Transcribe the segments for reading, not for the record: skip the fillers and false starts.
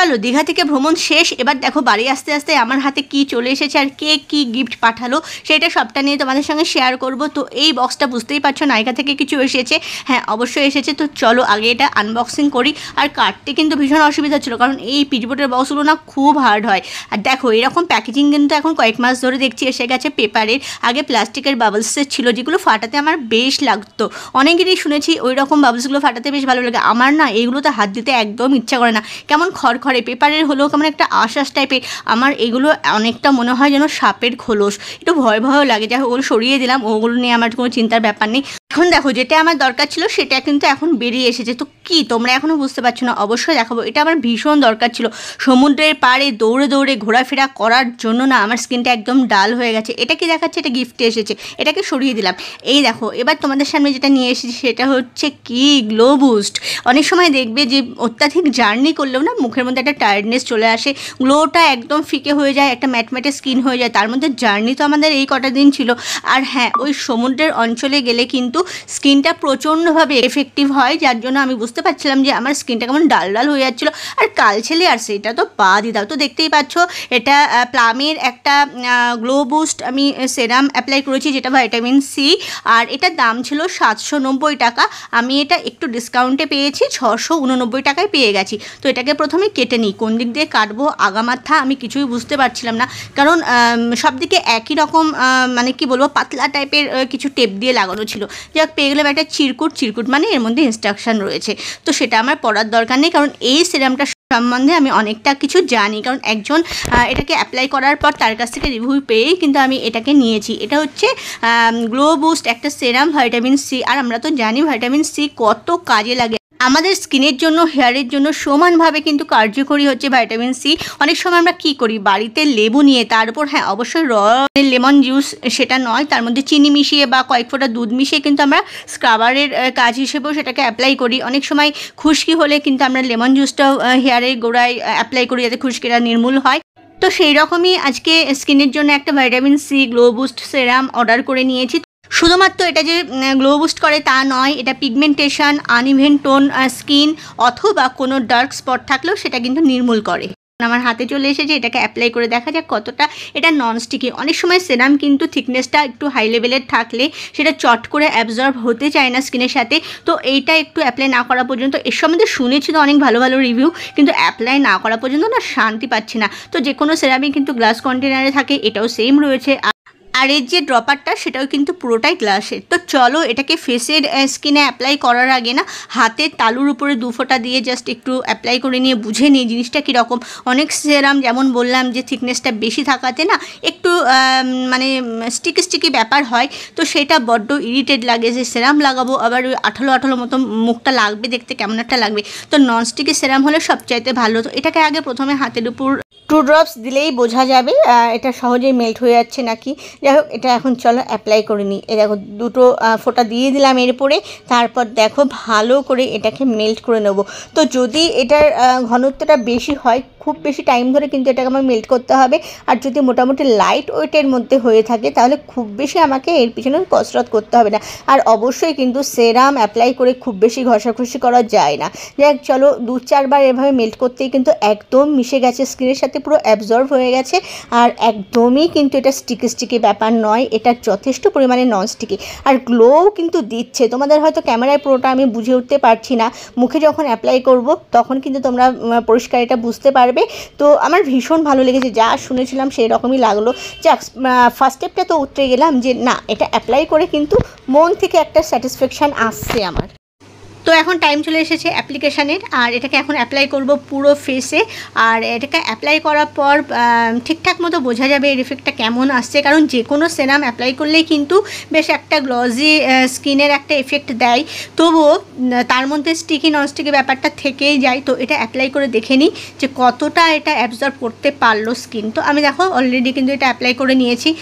চলো দীঘা থেকে ভ্রমণ শেষ। এবার দেখো বাড়ি আসতে আসতে আমার হাতে কি চলে এসেছে আর কে কি গিফট পাঠালো সেটা সবটা নিয়ে তোমাদের সঙ্গে শেয়ার করব। তো এই বক্সটা বুঝতেই পারছো নায়িকা থেকে কিছু এসেছে, হ্যাঁ অবশ্যই এসেছে। তো চলো আগে এটা আনবক্সিং করি। আর কাটতে কিন্তু ভীষণ অসুবিধা ছিল, কারণ এই পিচবোর্ডের বক্সগুলো না খুব হার্ড হয়। আর দেখো এরকম প্যাকেজিং কিন্তু এখন কয়েক মাস ধরে দেখছি এসে গেছে পেপারের, আগে প্লাস্টিকের বাবলসের ছিল যেগুলো ফাটাতে আমার বেশ লাগতো। অনেকেরই শুনেছি ওই রকম বাবলসগুলো ফাটাতে বেশ ভালো লাগে, আমার না এইগুলোতে হাত দিতে একদম ইচ্ছা করে না, কেমন খড়খড়ে পেপারের হলেও কেমন একটা আশ্বাস টাইপের। আমার এগুলো অনেকটা মনে হয় যেন সাপের খোলস, একটু ভয় ভয়ও লাগে। যাই হোক ওগুলো সরিয়ে দিলাম, ওগুলো নিয়ে আমার কোনো চিন্তার ব্যাপার নেই। এখন দেখো যেটা আমার দরকার ছিল সেটা কিন্তু এখন বেরিয়ে এসেছে। তো কি তোমরা এখনও বুঝতে পারছো না? অবশ্যই দেখাবো। এটা আমার ভীষণ দরকার ছিল। সমুদ্রের পাড়ে দৌড়ে দৌড়ে ঘোরাফেরা করার জন্য না আমার স্কিনটা একদম ডাল হয়ে গেছে। এটা কি দেখাচ্ছে? এটা গিফটে এসেছে, এটাকে সরিয়ে দিলাম। এই দেখো এবার তোমাদের সামনে যেটা নিয়ে এসেছি সেটা হচ্ছে কি গ্লো বুস্ট। অনেক সময় দেখবে যে অত্যাধিক জার্নি করলেও না মুখের মধ্যে একটা টায়ার্ডনেস চলে আসে, গ্লোটা একদম ফিকে হয়ে যায়, একটা ম্যাটম্যাটে স্কিন হয়ে যায়। তার মধ্যে জার্নি তো আমাদের এই কটা দিন ছিল। আর হ্যাঁ, ওই সমুদ্রের অঞ্চলে গেলে কিন্তু স্কিনটা প্রচণ্ডভাবে এফেক্টিভ হয়, যার জন্য আমি বুঝতে পারছিলাম যে আমার স্কিনটা কেমন ডাল ডাল হয়ে যাচ্ছিলো। আর কাল ছেলে আর সেটা তো বাদই দাও। তো দেখতেই পাচ্ছ এটা প্লামের একটা গ্লো বুস্ট আমি সেরাম অ্যাপ্লাই করেছি, যেটা ভিটামিন সি। আর এটার দাম ছিল 790 টাকা। আমি এটা একটু ডিসকাউন্টে পেয়েছি, 689 টাকায় পেয়ে গেছি। তো এটাকে প্রথমে কেটে নিই, কোন দিক দিয়ে কাটবো আগামাথা আমি কিছুই বুঝতে পারছিলাম না, কারণ সব দিকে একই রকম মানে কি বলবো পাতলা টাইপের কিছু টেপ দিয়ে লাগানো ছিল। যাক পেয়ে গেলাম একটা চিরকুট মানে এর মধ্যে ইনস্ট্রাকশান রয়েছে। তো সেটা আমার পড়ার দরকার নেই, কারণ এই সিরামটা সম্বন্ধে আমি অনেকটা কিছু জানি, কারণ একজন এটাকে অ্যাপ্লাই করার পর তার কাছ থেকে রিভিউ পেয়েই কিন্তু আমি এটাকে নিয়েছি। এটা হচ্ছে গ্লো বুস্ট একটা সেরাম ভিটামিন সি। আর আমরা তো জানি ভিটামিন সি কত কাজে লাগে আমাদের স্কিনের জন্য, হেয়ারের জন্য সমানভাবে কিন্তু কার্যকরী হচ্ছে ভিটামিন সি। অনেক সময় আমরা কী করি, বাড়িতে লেবু নিয়ে তার উপর হ্যাঁ অবশ্যই লেমন জুস, সেটা নয়, তার মধ্যে চিনি মিশিয়ে বা কয়েক ফোঁটা দুধ মিশিয়ে কিন্তু আমরা স্ক্রাবারের কাজ হিসেবেও সেটাকে অ্যাপ্লাই করি। অনেক সময় খুশকি হলে কিন্তু আমরা লেমন জুসটাও হেয়ারের গোড়ায় অ্যাপ্লাই করি যাতে খুশকিটা নির্মূল হয়। তো সেই রকমই আজকে স্কিনের জন্য একটা vitamin C glow boost serum order করে নিয়েছি। শুধুমাত্র এটা যে গ্লো বুস্ট করে তা নয়, এটা পিগমেন্টেশন, আনইভেন টোন স্কিন অথবা কোনো ডার্ক স্পট থাকলেও সেটা কিন্তু নির্মূল করে। আমার হাতে চলে এসেছে, এটাকে অ্যাপ্লাই করে দেখা যাক কতটা এটা ননস্টিকি। অনেক সময় সেরাম কিন্তু থিকনেসটা একটু হাই লেভেলের থাকলে সেটা চট করে অ্যাবজর্ব হতে চায় না স্কিনের সাথে। তো এইটা একটু অ্যাপ্লাই না করা পর্যন্ত, এর সম্বন্ধে শুনেছি তো অনেক ভালো ভালো রিভিউ, কিন্তু অ্যাপ্লাই না করা পর্যন্ত না শান্তি পাচ্ছি না। তো যে কোনো সেরামই কিন্তু গ্লাস কন্টেনারে থাকে, এটাও সেম রয়েছে। আর এর যে ড্রপারটা সেটাও কিন্তু পুরোটাই গ্লাসের। তো চলো এটাকে ফেসের স্কিনে অ্যাপ্লাই করার আগে না হাতের তালুর উপরে 2 ফোঁটা দিয়ে জাস্ট একটু অ্যাপ্লাই করে নিয়ে বুঝে নিই জিনিসটা কীরকম। অনেক সেরাম যেমন বললাম যে থিকনেসটা বেশি থাকাতে না একটু মানে স্টিকি ব্যাপার হয়। তো সেটা বড্ড ইরিটেট লাগে যে সেরাম লাগাবো আবার ওই আঠালো মতো মুখটা লাগবে, দেখতে কেমন একটা লাগবে। তো ননস্টিকি সেরাম হলে সবচাইতে ভালো। তো এটাকে আগে প্রথমে হাতের উপর 2 ড্রপস দিলেই বোঝা যাবে এটা সহজেই মেল্ট হয়ে যাচ্ছে নাকি। যাই হোক এটা এখন চলো অ্যাপ্লাই করে নিই। এ দেখো 2 ফোঁটা দিয়ে দিলাম এরপরে, তারপর দেখো ভালো করে এটাকে মেল্ট করে নেব। তো যদি এটার ঘনত্বটা বেশি হয়, খুব বেশি টাইম ধরে কিন্তু এটাকে আমার মেল্ট করতে হবে। আর যদি মোটামুটি লাইট ওয়েটের মধ্যে হয়ে থাকে তাহলে খুব বেশি আমাকে এর পিছনে কসরত করতে হবে না। আর অবশ্যই কিন্তু সেরাম অ্যাপ্লাই করে খুব বেশি ঘষাঘষি করা যায় না। যাই চলো 2-4 বার এভাবে মেল্ট করতেই কিন্তু একদম মিশে গেছে স্কিনের সাথে, পুরো অ্যাবজর্ব হয়ে গেছে। আর একদমই কিন্তু এটা স্টিকি ব্যাপার নয়, এটা যথেষ্ট পরিমাণে নন স্টিকি। আর গ্লোও কিন্তু দিচ্ছে। তোমাদের হয়তো ক্যামেরায় পুরোটা আমি বুঝে উঠতে পারছি না, মুখে যখন অ্যাপ্লাই করব তখন কিন্তু তোমরা পরিষ্কার এটা বুঝতে পারবে। তো আমার ভীষণ ভালো লেগেছে, যা শুনেছিলাম সেই রকমই লাগলো। যাক ফার্স্ট স্টেপটা তো উতরে গেলাম যে না এটা অ্যাপ্লাই করে কিন্তু মন থেকে একটা স্যাটিসফ্যাকশান আসছে আমার। তো এখন টাইম চলে এসেছে অ্যাপ্লিকেশানের, আর এটাকে এখন অ্যাপ্লাই করব পুরো ফেসে। আর এটাকে অ্যাপ্লাই করার পর ঠিকঠাক মতো বোঝা যাবে এর এফেক্টটা কেমন আসছে, কারণ যে কোনো সেরাম অ্যাপ্লাই করলেই কিন্তু বেশ একটা গ্লজি স্কিনের একটা এফেক্ট দেয়, তবুও তার মধ্যে স্টিকি ননস্টিকি ব্যাপারটা থেকেই যায়। তো এটা অ্যাপ্লাই করে দেখে নিই যে কতটা এটা অ্যাবজর্ব করতে পারলো স্কিন। তো আমি দেখো অলরেডি কিন্তু এটা অ্যাপ্লাই করে নিয়েছি।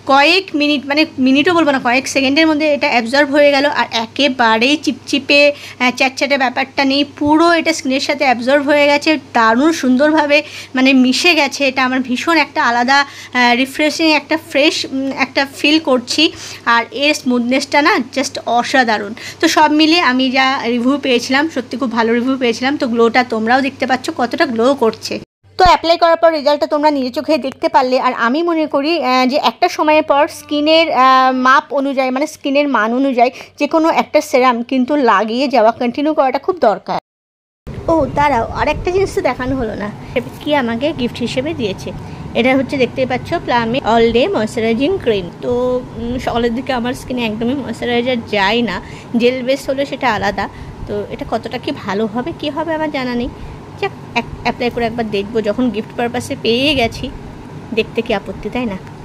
কয়েক মিনিট, মানে মিনিটও বলবো না, কয়েক সেকেন্ডের মধ্যে এটা অ্যাবজর্ব হয়ে গেল। আর একেবারেই চিপচিপে চ্যাটচ্যাটে ব্যাপারটা নেই, পুরো এটা স্কিনের সাথে অ্যাবজর্ব হয়ে গেছে, দারুণ সুন্দরভাবে মানে মিশে গেছে। এটা আমার ভীষণ একটা আলাদা রিফ্রেশিং একটা ফ্রেশ একটা ফিল করছি। আর এর স্মুথনেসটা না জাস্ট অসাধারণ। তো সব মিলিয়ে আমি যা রিভিউ পেয়েছিলাম, সত্যি খুব ভালো রিভিউ পেয়েছিলাম। তো গ্লোটা তোমরাও দেখতে পাচ্ছ কতটা গ্লো করছে। তো অ্যাপ্লাই করার পর রেজাল্টটা তোমরা নিজে চোখে দেখতে পারলে। আর আমি মনে করি যে একটা সময়ের পর স্কিনের মাপ অনুযায়ী, মানে স্কিনের মান অনুযায়ী যে কোনো একটা সেরাম কিন্তু লাগিয়ে যাওয়া, কন্টিনিউ করাটা খুব দরকার। ও দাঁড়াও, আর একটা জিনিস তো দেখানো হলো না, কি আমাকে গিফট হিসেবে দিয়েছে। এটা হচ্ছে দেখতেই পাচ্ছ প্লামে অল ডে ময়শ্চারাইজিং ক্রিম। তো সকালের দিকে আমার স্কিনে একদমই ময়শ্চারাইজার যায় না, জেল বেস হলে সেটা আলাদা। তো এটা কতটা কি ভালো হবে কি হবে আমার জানা নেই, যাক অ্যাপ্লাই করে একবার দেখবো, যখন গিফট পারপাসে পেয়ে গেছি, দেখতে কি আপত্তি, তাই না?